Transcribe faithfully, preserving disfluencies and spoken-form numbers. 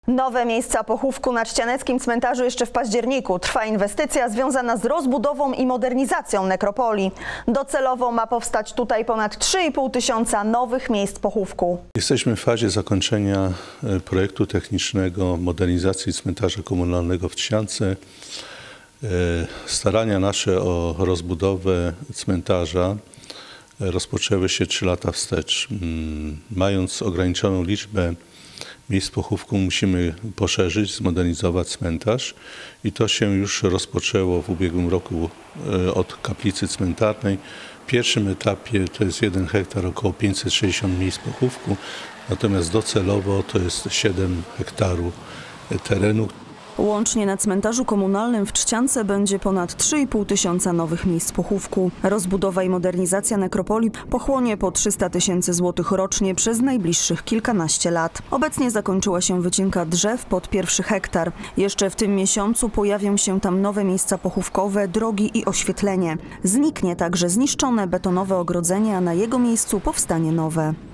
Nowe miejsca pochówku na Trzcianeckim cmentarzu jeszcze w październiku. Trwa inwestycja związana z rozbudową i modernizacją nekropolii. Docelowo ma powstać tutaj ponad trzy i pół tysiąca nowych miejsc pochówku. Jesteśmy w fazie zakończenia projektu technicznego modernizacji cmentarza komunalnego w Trzciance. Starania nasze o rozbudowę cmentarza rozpoczęły się trzy lata wstecz. Mając ograniczoną liczbę miejsc pochówku, musimy poszerzyć, zmodernizować cmentarz i to się już rozpoczęło w ubiegłym roku od kaplicy cmentarnej. W pierwszym etapie to jest jeden hektar, około pięćset sześćdziesiąt miejsc pochówku, natomiast docelowo to jest siedem hektarów terenu. Łącznie na cmentarzu komunalnym w Trzciance będzie ponad trzy i pół tysiąca nowych miejsc pochówku. Rozbudowa i modernizacja nekropolii pochłonie po trzysta tysięcy złotych rocznie przez najbliższych kilkanaście lat. Obecnie zakończyła się wycinka drzew pod pierwszy hektar. Jeszcze w tym miesiącu pojawią się tam nowe miejsca pochówkowe, drogi i oświetlenie. Zniknie także zniszczone betonowe ogrodzenie, a na jego miejscu powstanie nowe.